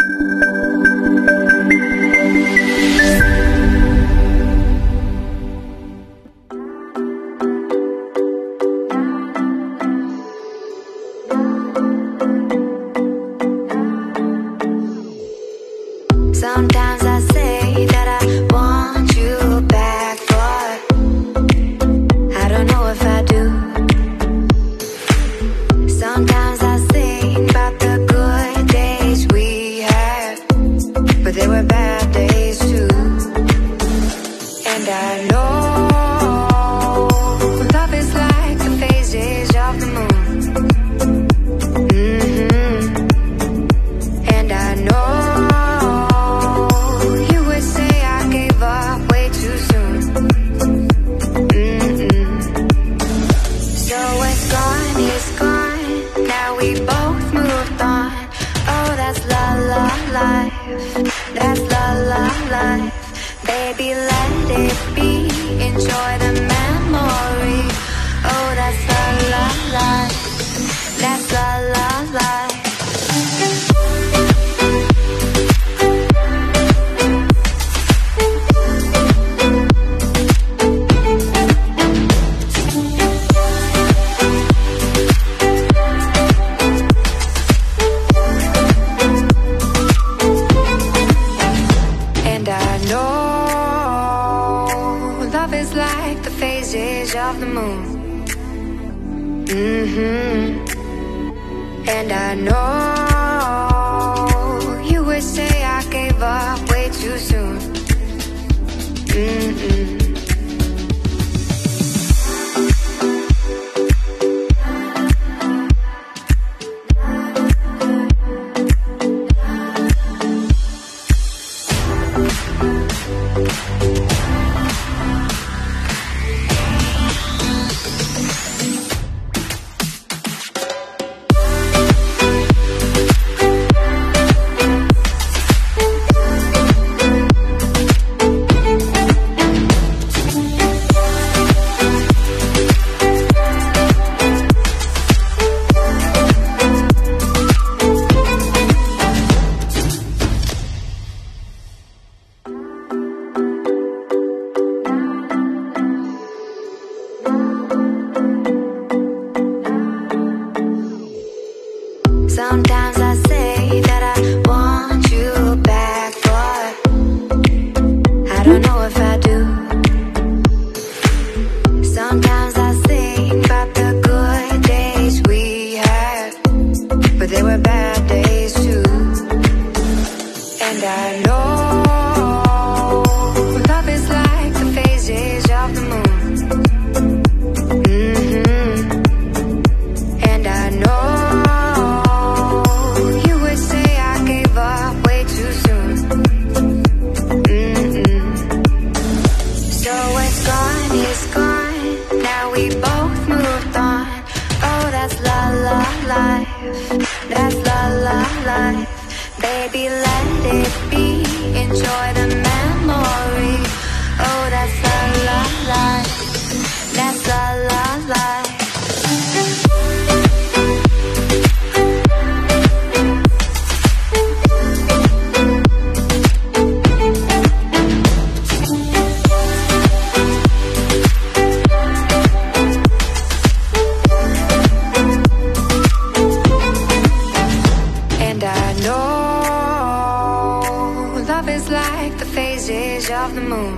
Sometimes I say that I want you back, but I don't know if I do. Sometimes I think about the good days we had, but they were bad days too. And I know love is like the phases of the moon. And I know that's la la life. Baby, let it be. Enjoy the memory. Oh, that's la la life. That's la la life. Of the moon. And I know you would say I gave up way too soon. Sometimes I say that I want you back, but I don't know if I do. Sometimes I think about the good days we had, but they were bad days too. And I know love is like the phases of the moon. And I know that's la la life. Baby, let it be. Enjoy the memory. Oh, that's la la life. That's la la life. Of the moon.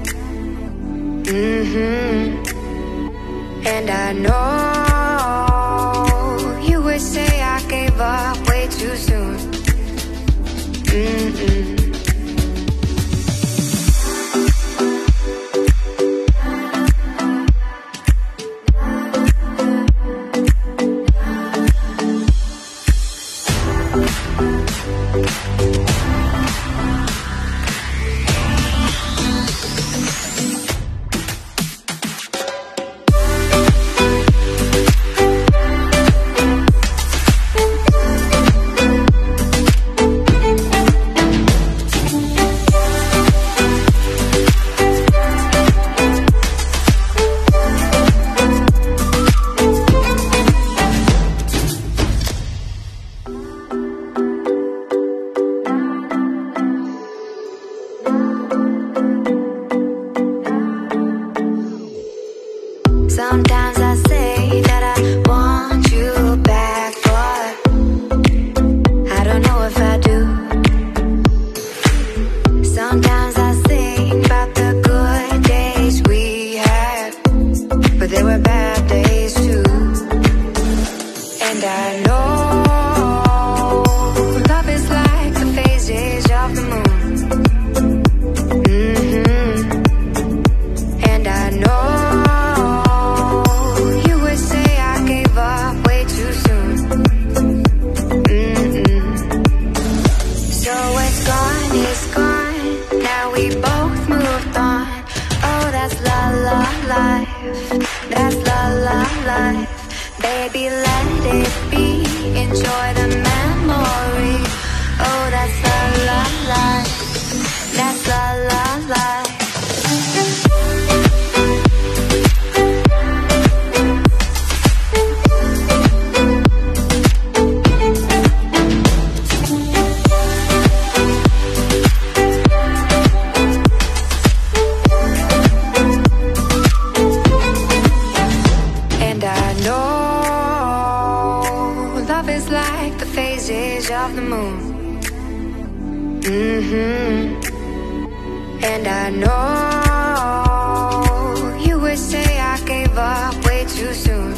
And I know you would say I gave up way too soon. Baby, let it be. Enjoy the memory. Oh, that's la la life. That's la la life. Of the moon. And I know you would say I gave up way too soon.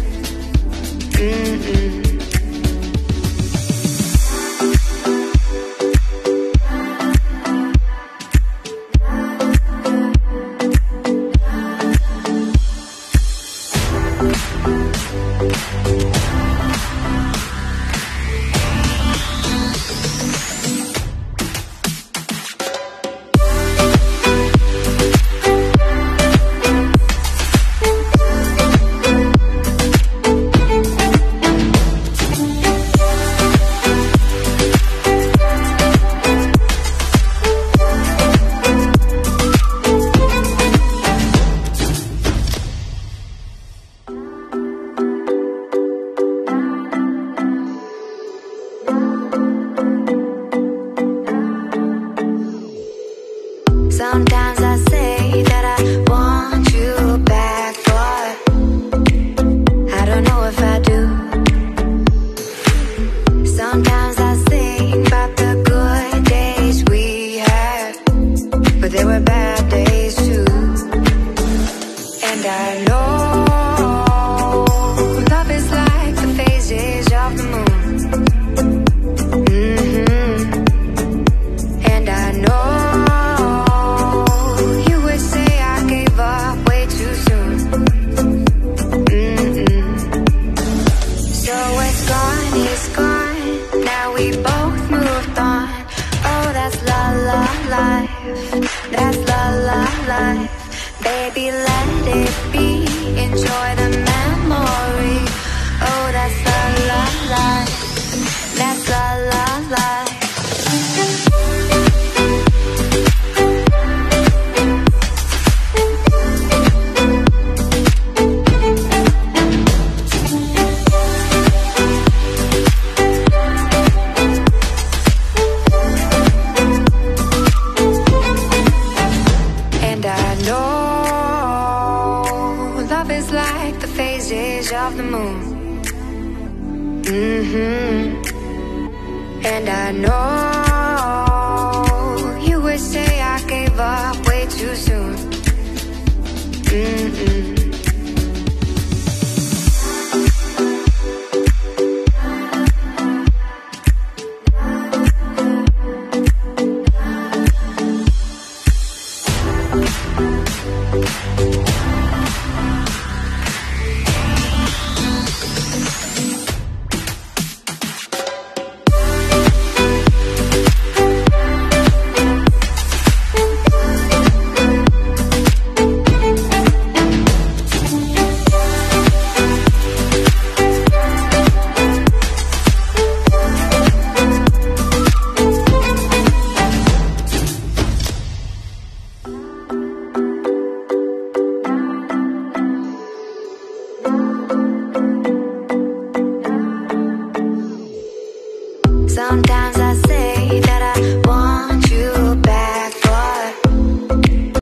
Sometimes I say that I want you back, but I don't know if I do. Sometimes I think about the good days we had, but there were bad days too. And I know love is like the phases of the moon. And I know that's la la life. Baby, let it be. Enjoy the memory. Oh, that's la la life. That's la la life. Of the moon. And I know you would say I gave up way too soon. Sometimes I say